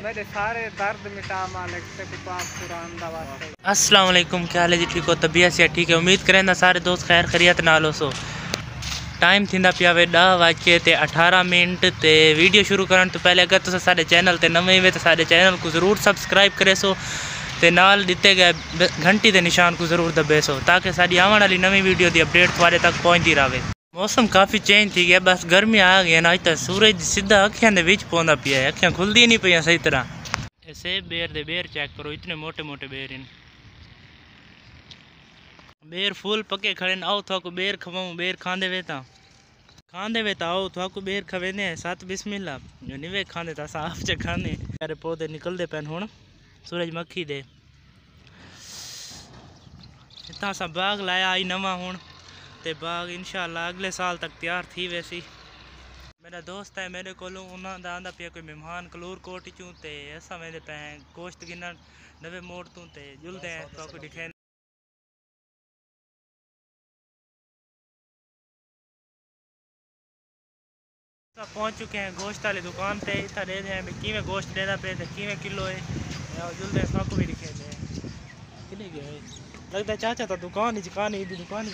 मेरे सारे दर्द मिटा मालिक से पाक कुरान दा वास्ते। अस्सलाम वालेकुम, क्या हाल है जी? ठीक हो? तबीयत से ठीक है? उम्मीद करें सारे दोस्त खैर खैरियत नाल हो। टाइम थींदा पिया वे 10:18 ते वीडियो शुरू करन तो पहले अगर तुम सारे चैनल ते नवे वे तो सारे चैनल को ज़रूर सब्सक्राइब करे सो ते नाल दिते गए घंटी के निशान को ज़रूर दबे सो ताकि साड़ी आने वाली नवी वीडियो की अपडेट तुम्हारे तक पहुँचती रहे। मौसम काफ़ी चेंज थी गया, बस गर्मी आ गई ना। अज तक सूरज सीधा अखियां दे विच पौंदा पिया है, अखियां खुलदी नहीं पियां सही तरह। सेब बेर दे बेर चेक करो, इतने मोटे मोटे बेर इन। बेर फुल पके खड़े आओ थोको बेर खवाऊं, बेर खांदे वे ता आओ थोको बेर खवेने सात बिस्मिल्ला जो निवे खांदे ता साफ च खाने। सारे पौधे निकलते पैन हुण सूरजमुखी दे। इतना सा बाग लाया आई नवा हुण ते बाग इंशाल्लाह अगले साल तक तैयार थी वैसी। मेरा दोस्त है मेरे को उन्होंने आंदा पिया कोई मेहमान कलूर कोट चूँ ते असा मेरे पै गोश्त गिनन नवे मोड़ तू ते जुलदे हैं तो आपको दिखे पहुँच चुके हैं गोश्त वाली दुकान पे। इतना दे दें किमें गोश्त देना पे किमें किलो है जुलदे हैं सबको भी दिखे दे कितने गए लगता है चाचा तो दुकान ही कहानी दुकान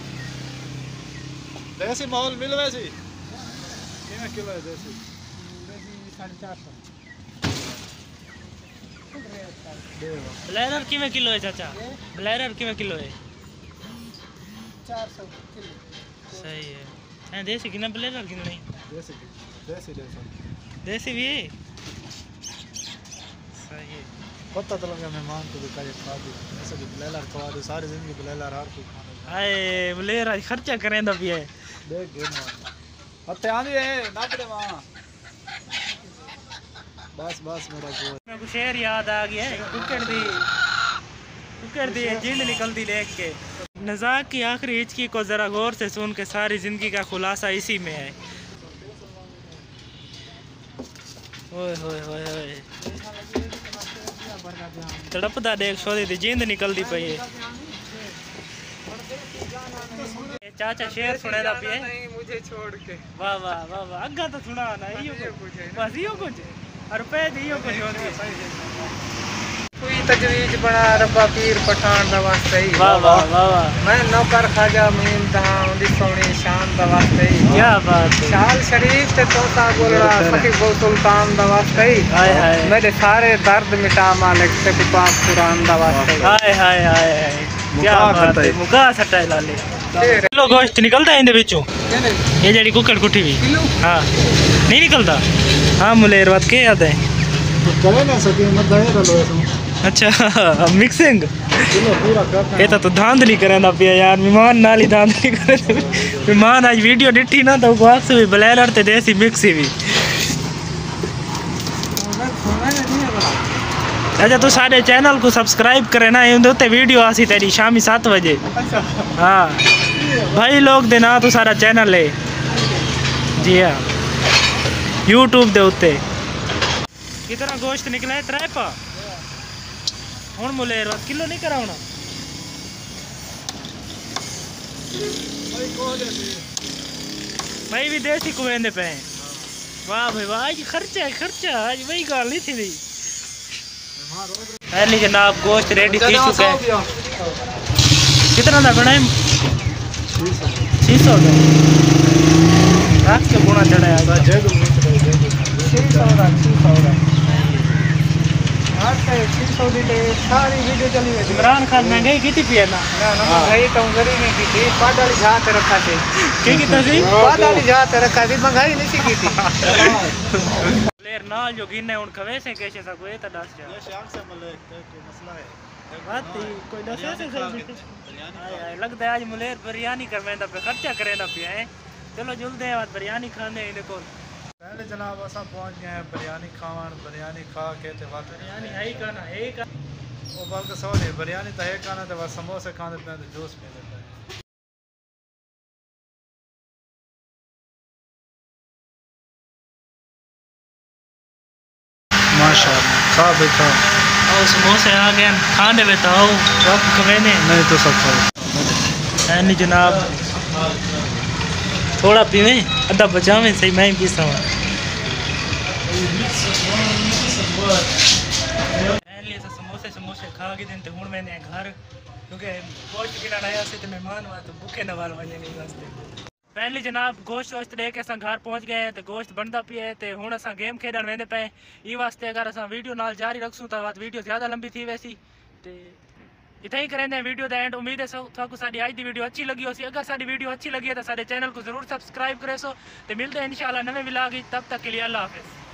देसी माहौल मिल वैसी किमें किलो है देसी 450। ब्लैरर किमें किलो है चाचा? ब्लैरर किमें किलो है? 400 किलो। सही है। देसी कितना ब्लैरर कितना नहीं? देसी देसी देसी भी है। सही है। पता तो लगा मेहमान को भी कहे खा दी ऐसे भी ब्लेलर खवा दो सारी जिंदगी ब्लेलर हर कोई खाने। हाय ब्लेर आज खर्चा करें दा पिए देख गेम हत्ते आंदी है नापड़े वहां। बस मेरा गोल मेरे को शेर याद आ गया है कुकर दी जिंद निकलती देख के। नज़ाक की आखिरी हिचकी को ज़रा गौर से सुन के सारी ज़िंदगी का खुलासा इसी में है। ओए होए होए होए तड़पदा देख छोड़ी थी जिंद निकलती पई है। चाचा शेर सुने दा पिए नहीं मुझे छोड़ के। वाह वाह वाह वाह अग्गा तो सुना ना इयो कुछ बस इयो कुछ रुपए दियो कुछ होती कोई तजवीज बना रब्बा पीर पठान दा वास्ते ही। वाह वाह वाह वाह मैं नौकर खाजा मीन दा उदी सोनी शान दा वास्ते ही। क्या बात है। शाल शरीफ ते तोता बोलड़ा फकीर गो सुल्तान दा वास्ते ही। हाय हाय मेरे सारे दर्द मिटा मालिक से पाक कुरान दा वास्ते। हाय हाय हाय हाय क्या बात है। मुका सटा लाले किलो गोश्त निकलता है इंदे विचों ये जेडी कुकड़ कुटी भी। हां नहीं निकलता। हां मुलेर बात के याद है करे ना सके मत दे लो। अच्छा मिक्सिंग किलो पूरा करना ये तो धांधली करना पिया यार। मेहमान नाल ही धांधली करे। मेहमान आज वीडियो डिठी ना तो वाक्स भी ब्लेरर ते देसी मिक्सी भी। अच्छा तू सारे चैनल को सब्सक्राइब करे ना इंदे उत्ते वीडियो आसी तेरी शामी 7 बजे। हाँ भाई लोग दे ना तो सारा चैनल है जी हाँ यूट्यूब दे उत्ते। कितना गोश्त निकला है? 3 पा हुण मुलेर किलो नहीं कराउना भाई भी देसी कुएंदे पे। वाह भाई वाह आज खर्चा आज वही गाल नहीं थी। पहले जनाब गोश्त रेडी थी चुका है। कितना था बना? 600 का रात के गुना चढ़ाया 600 दी सारी वीडियो चली गई। इमरान खान महंगाई की थी पिया ना महंगाई तो गरी नहीं की थी। पाडाली जात रखा थे कितना सी पाडाली जात रखा थी महंगाई नहीं की थी। प्लेयर नाल जो गिने उन खवे से कैसे सा कोई तो दस जा ये शाम से मले कोई मसला है बात ही कोई दस से लगता है आज मुलेर बिरयानी करवेंदा पे खर्चा करेंदा पिया है। चलो जुलदे हैं आज बिरयानी खाने इने को। पहले जनाब असा पहुंच गए हैं बिरयानी खावन। बिरयानी खा के ते वक्त बिरयानी है ही खाना है ही का वो बल्कि सो नहीं बिरयानी तो है खाना तो बस समोसे खाने पे जूस पी लेते हैं। माशाल्लाह खा बैठा और समोसे आ गए खाने बताओ कब खवेने नहीं तो सब खाओ। है नहीं जनाब थोड़ा पीवे अद्धा बचावे सही मैं पीसा हूँ। समोसे समोसे खा के दिन ते हुण मैंने घर क्योंकि गोश्त गिनण आया से ते मेहमान वा तो भूखे न वाल वने नहीं वास्ते। फाइनली जनाब गोश्त वोश्त लेके असां घर पहुंच गए हैं, तो गोश्त बनता पिया है, तो हुण असां गेम खेडण वेंदे पे। ई वास्ते अगर असां वीडियो नाल जारी रखसूं तो वीडियो ज़्यादा लंबी थी वैसी, तो इतना ही करेंगे वीडियो दा एंड। उम्मीद है सबको साडी अज दी वीडियो अच्छी लगी हो सी। अगर साडी वीडियो अच्छी लगी है तो साडे चैनल को जरूर सब्सक्राइब करे सो। तो मिलते हैं इंशाल्लाह नवे व्लॉग। तब तक के लिए अल्लाह हाफिज़।